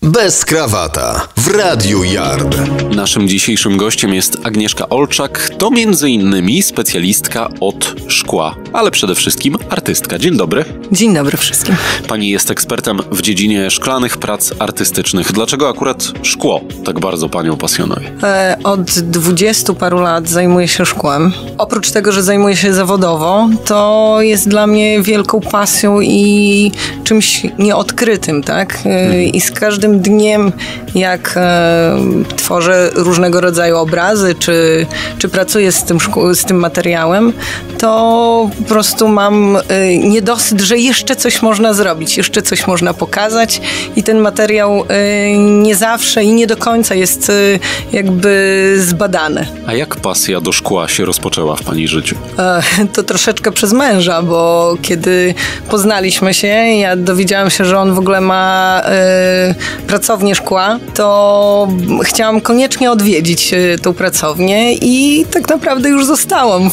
Bez krawata w Radiu Yard. Naszym dzisiejszym gościem jest Agnieszka Olczak. To m.in. specjalistka od szkła, ale przede wszystkim artystka. Dzień dobry. Dzień dobry wszystkim. Pani jest ekspertem w dziedzinie szklanych prac artystycznych. Dlaczego akurat szkło tak bardzo Panią pasjonuje? Od 20 paru lat zajmuję się szkłem. Oprócz tego, że zajmuję się zawodowo, to jest dla mnie wielką pasją i czymś nieodkrytym, tak? I z każdym dniem, jak tworzę różnego rodzaju obrazy, czy pracuję z tym materiałem, to po prostu mam niedosyt, że jeszcze coś można zrobić, jeszcze coś można pokazać i ten materiał nie zawsze i nie do końca jest jakby zbadany. A jak pasja do szkła się rozpoczęła w Pani życiu? To troszeczkę przez męża, bo kiedy poznaliśmy się, ja dowiedziałam się, że on w ogóle ma pracownię szkła, to chciałam koniecznie odwiedzić tą pracownię i tak naprawdę już zostałam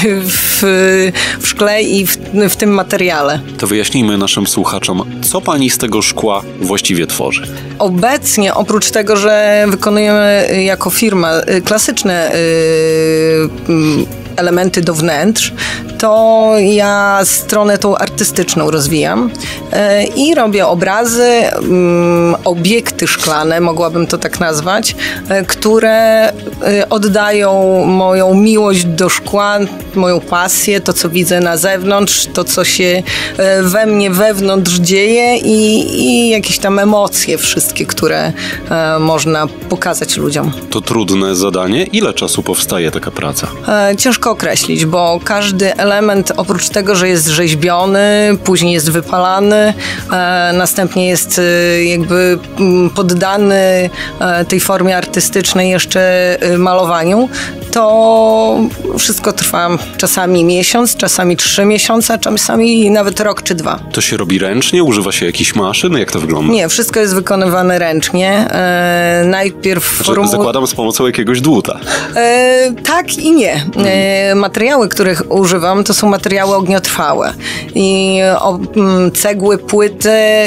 w szkle i w tym materiale. To wyjaśnijmy naszym słuchaczom, co Pani z tego szkła właściwie tworzy? Obecnie, oprócz tego, że wykonujemy jako firma klasyczne elementy do wnętrz, to ja stronę tą artystyczną rozwijam i robię obrazy, obiekty szklane, mogłabym to tak nazwać, które oddają moją miłość do szkła, moją pasję, to co widzę na zewnątrz, to co się we mnie wewnątrz dzieje i jakieś tam emocje wszystkie, które można pokazać ludziom. To trudne zadanie? Ile czasu powstaje taka praca? Ciężko określić, bo każdy element oprócz tego, że jest rzeźbiony, później jest wypalany, następnie jest jakby poddany tej formie artystycznej jeszcze malowaniu, to wszystko trwa czasami miesiąc, czasami 3 miesiące, czasami nawet rok czy 2. To się robi ręcznie? Używa się jakichś maszyn? Jak to wygląda? Nie, wszystko jest wykonywane ręcznie. Najpierw zakładam z pomocą jakiegoś dłuta. Tak i nie. Materiały, których używam, to są materiały ogniotrwałe. I cegły, płyty,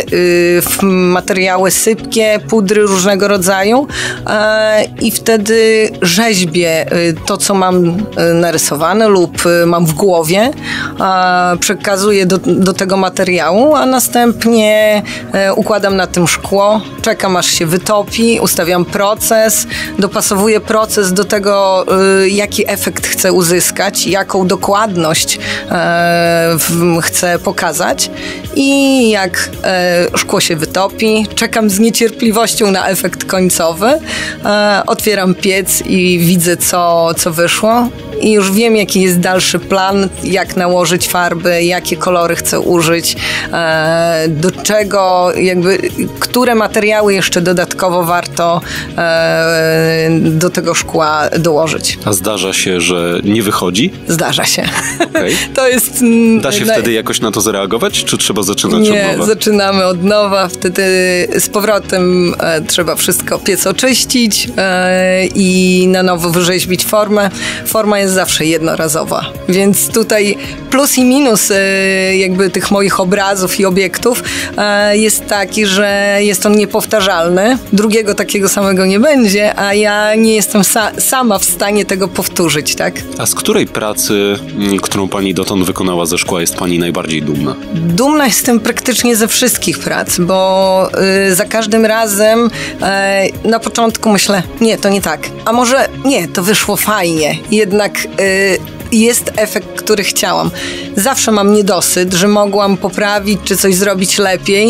materiały sypkie, pudry różnego rodzaju. I wtedy rzeźbię to, co mam narysowane lub mam w głowie, przekazuję do tego materiału, a następnie układam na tym szkło, czekam aż się wytopi, ustawiam proces, dopasowuję proces do tego, jaki efekt chcę uzyskać, jaką dokładność chcę pokazać i jak szkło się wytopi, czekam z niecierpliwością na efekt końcowy, otwieram piec i widzę, co wyszło i już wiem, jaki jest dalszy plan, jak nałożyć farby, jakie kolory chcę użyć, do czego, jakby, które materiały jeszcze dodatkowo warto do tego szkła dołożyć. A zdarza się, że nie wychodzi? Zdarza się. Okay. To jest... Da się wtedy jakoś na to zareagować, czy trzeba zaczynać od nowa? Nie, zaczynamy od nowa, wtedy z powrotem trzeba wszystko piec oczyścić i na nowo wyrzeźbić formę. Forma jest zawsze jednorazowa, więc tutaj plus i minus jakby tych moich obrazów i obiektów jest taki, że jest on niepowtarzalny. Drugiego takiego samego nie będzie, a ja nie jestem sama w stanie tego powtórzyć, tak? A z której pracy, którą Pani dotąd wykonała ze szkła, jest Pani najbardziej dumna? Dumna jestem praktycznie ze wszystkich prac, bo za każdym razem na początku myślę, nie, to nie tak. A może nie, to wyszło fajnie. Jednak jest efekt, który chciałam. Zawsze mam niedosyt, że mogłam poprawić czy coś zrobić lepiej,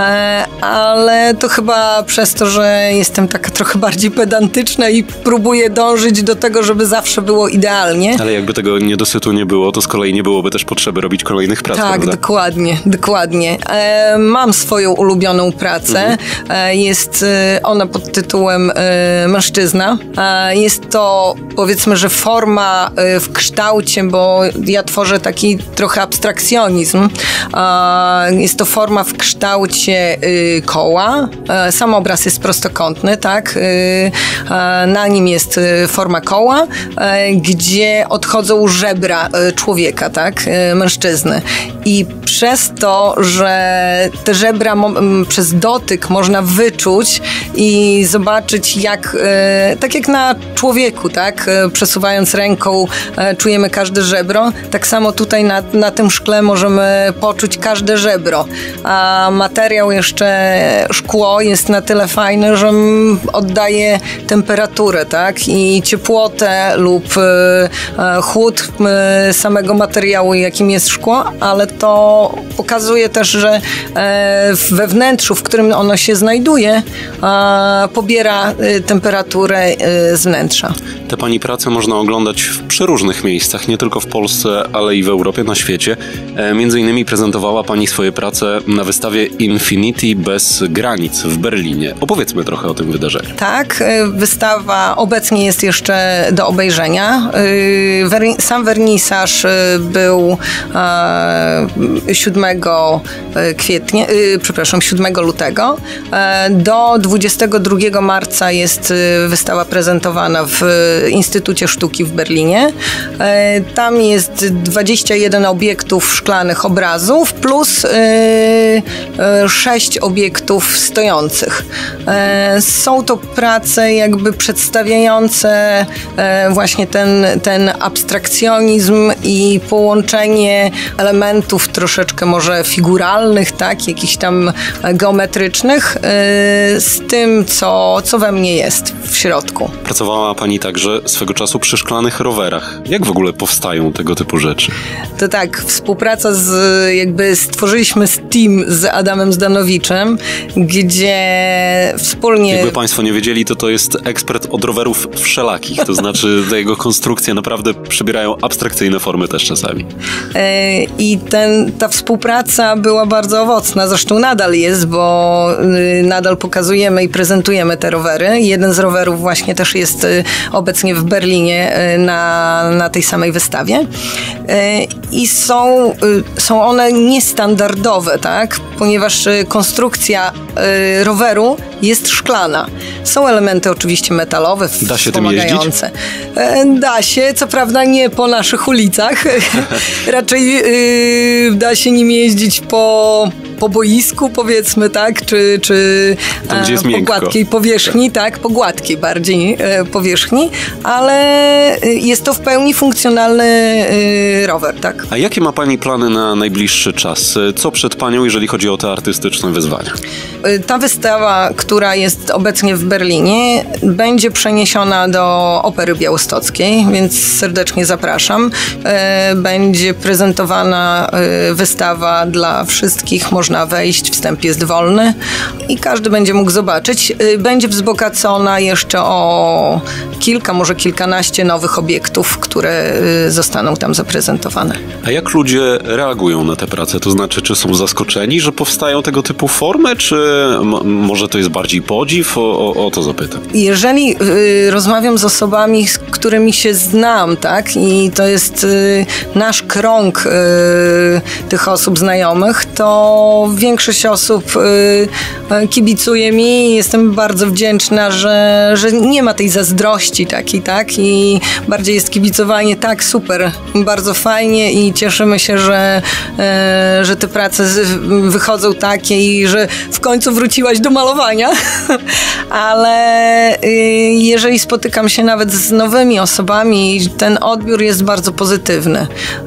ale to chyba przez to, że jestem taka trochę bardziej pedantyczna i próbuję dążyć do tego, żeby zawsze było idealnie. Ale jakby tego niedosytu nie było, to z kolei nie byłoby też potrzeby robić kolejnych prac, tak, prawda? Dokładnie. Mam swoją ulubioną pracę. Jest ona pod tytułem Mężczyzna. Jest to, powiedzmy, że forma w kształcie, bo ja tworzę taki trochę abstrakcjonizm. Jest to forma w kształcie koła. Sam obraz jest prostokątny, tak? Na nim jest forma koła, gdzie odchodzą żebra człowieka, tak? Mężczyzny. I przez to, że te żebra przez dotyk można wyczuć i zobaczyć tak jak na człowieku, tak? Przesuwając ręką czujemy każde żebro, tak samo tutaj na tym szkle możemy poczuć każde żebro. A materiał jeszcze, szkło jest na tyle fajny, że oddaje temperaturę, tak? I ciepłotę lub chłód samego materiału, jakim jest szkło, ale to pokazuje też, że we wnętrzu, w którym ono się znajduje, pobiera temperaturę z wnętrza. Te pani prace można oglądać w przeróżnych miejscach, nie tylko w Polsce, ale i w Europie, na świecie. Między innymi prezentowała pani swoje prace na wystawie Infinity bez granic w Berlinie. Opowiedzmy trochę o tym wydarzeniu. Tak, wystawa obecnie jest jeszcze do obejrzenia. Sam wernisaż był 7 lutego. Do 22 marca jest wystawa prezentowana w Instytucie Sztuki w Berlinie. Tam jest 21 obiektów szklanych obrazów plus 6 obiektów stojących. Są to prace jakby przedstawiające właśnie ten abstrakcjonizm i połączenie elementów troszeczkę może figuralnych, tak, jakichś tam geometrycznych z tym, co we mnie jest w środku. Pracowała pani także swego czasu przy szklanych rowerach. Jak w ogóle powstają tego typu rzeczy? To tak, współpraca stworzyliśmy team z Adamem Zdanowiczem, gdzie wspólnie... Jakby państwo nie wiedzieli, to jest ekspert od rowerów wszelakich, to znaczy te jego konstrukcje naprawdę przybierają abstrakcyjne formy też czasami. I ta współpraca była bardzo owocna, zresztą nadal jest, bo nadal pokazujemy i prezentujemy te rowery. Jeden z rowerów właśnie też jest obecnie w Berlinie na tej samej wystawie. I są one niestandardowe, tak? Ponieważ konstrukcja roweru jest szklana. Są elementy oczywiście metalowe, da się tym jeździć? Da się, co prawda nie po naszych ulicach. Raczej da się nim jeździć po boisku, powiedzmy, tak, czy tam, gdzie jest po gładkiej powierzchni, tak, po gładkiej bardziej powierzchni, ale jest to w pełni funkcjonalny rower, tak. A jakie ma pani plany na najbliższy czas? Co przed panią, jeżeli chodzi o te artystyczne wyzwania? Ta wystawa, która jest obecnie w Berlinie, będzie przeniesiona do Opery Białostockiej, więc serdecznie zapraszam. Będzie prezentowana wystawa dla wszystkich, można wejść, wstęp jest wolny i każdy będzie mógł zobaczyć. Będzie wzbogacona jeszcze o może kilkanaście nowych obiektów, które zostaną tam zaprezentowane. A jak ludzie reagują na te prace? To znaczy, czy są zaskoczeni, że powstają tego typu formy, czy może to jest bardziej podziw? O to zapytam. Jeżeli rozmawiam z osobami, z którymi się znam, tak, i to jest nasz krąg tych osób znajomych, to większość osób kibicuje mi i jestem bardzo wdzięczna, że nie ma tej zazdrości takiej, tak, i bardziej jest kibicowanie, tak, super, bardzo fajnie i cieszymy się, że te prace wychodzą takie i że w końcu wróciłaś do malowania, ale jeżeli spotykam się nawet z nowymi osobami, ten odbiór jest bardzo pozytywny.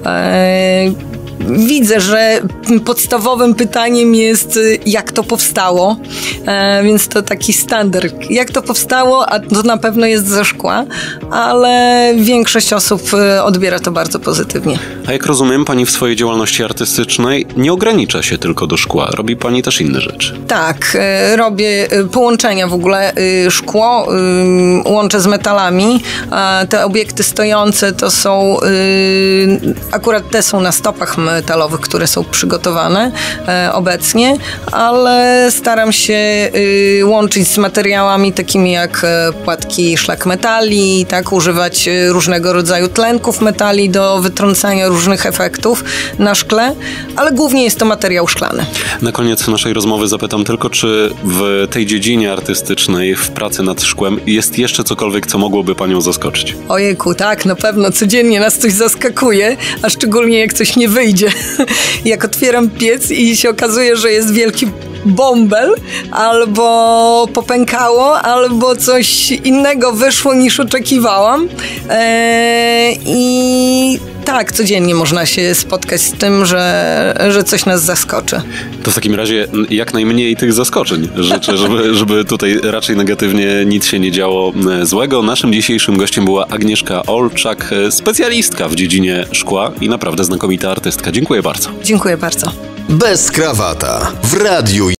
Widzę, że podstawowym pytaniem jest, jak to powstało, więc to taki standard. Jak to powstało, a to na pewno jest ze szkła, ale większość osób odbiera to bardzo pozytywnie. A jak rozumiem, pani w swojej działalności artystycznej nie ogranicza się tylko do szkła, robi pani też inne rzeczy. Tak, robię połączenia w ogóle, szkło łączę z metalami, te obiekty stojące to są, akurat te są na stopach metalowych, które są przygotowane obecnie, ale staram się łączyć z materiałami takimi jak płatki szlak metali, tak, używać różnego rodzaju tlenków metali do wytrącania różnych efektów na szkle, ale głównie jest to materiał szklany. Na koniec naszej rozmowy zapytam tylko, czy w tej dziedzinie artystycznej, w pracy nad szkłem jest jeszcze cokolwiek, co mogłoby panią zaskoczyć? Ojejku, tak, na pewno codziennie nas coś zaskakuje, a szczególnie jak coś nie wyjdzie, wyjdzie. Jak otwieram piec i się okazuje, że jest wielki bąbel, albo popękało, albo coś innego wyszło niż oczekiwałam. I tak, codziennie można się spotkać z tym, że coś nas zaskoczy. To w takim razie jak najmniej tych zaskoczeń życzę, żeby tutaj raczej negatywnie nic się nie działo złego. Naszym dzisiejszym gościem była Agnieszka Olczak, specjalistka w dziedzinie szkła i naprawdę znakomita artystka. Dziękuję bardzo. Dziękuję bardzo. Bez krawata w Radiu